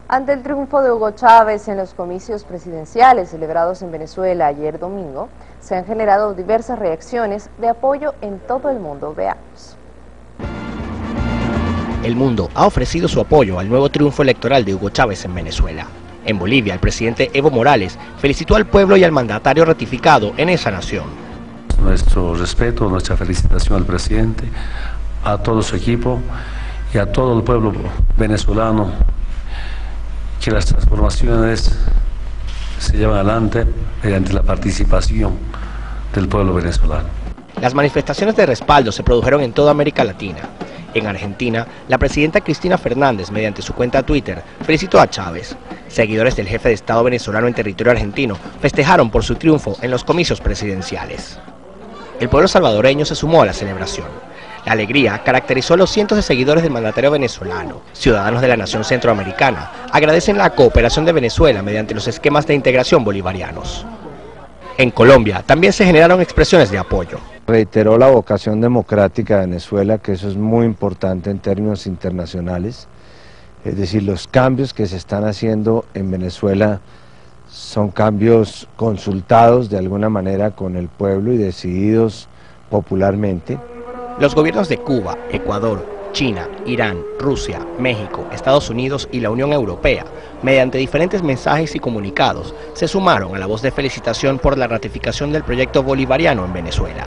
Ante el triunfo de Hugo Chávez en los comicios presidenciales celebrados en Venezuela ayer domingo, se han generado diversas reacciones de apoyo en todo el mundo. Veamos. El mundo ha ofrecido su apoyo al nuevo triunfo electoral de Hugo Chávez en Venezuela. En Bolivia, el presidente Evo Morales felicitó al pueblo y al mandatario ratificado en esa nación. Nuestro respeto, nuestra felicitación al presidente, a todo su equipo y a todo el pueblo venezolano, que las transformaciones se llevan adelante mediante la participación del pueblo venezolano. Las manifestaciones de respaldo se produjeron en toda América Latina. En Argentina, la presidenta Cristina Fernández, mediante su cuenta Twitter, felicitó a Chávez. Seguidores del jefe de Estado venezolano en territorio argentino festejaron por su triunfo en los comicios presidenciales. El pueblo salvadoreño se sumó a la celebración. La alegría caracterizó a los cientos de seguidores del mandatario venezolano. Ciudadanos de la nación centroamericana agradecen la cooperación de Venezuela mediante los esquemas de integración bolivarianos. En Colombia también se generaron expresiones de apoyo. Reiteró la vocación democrática de Venezuela, que eso es muy importante en términos internacionales. Es decir, los cambios que se están haciendo en Venezuela son cambios consultados de alguna manera con el pueblo y decididos popularmente. Los gobiernos de Cuba, Ecuador, China, Irán, Rusia, México, Estados Unidos y la Unión Europea, mediante diferentes mensajes y comunicados, se sumaron a la voz de felicitación por la ratificación del proyecto bolivariano en Venezuela.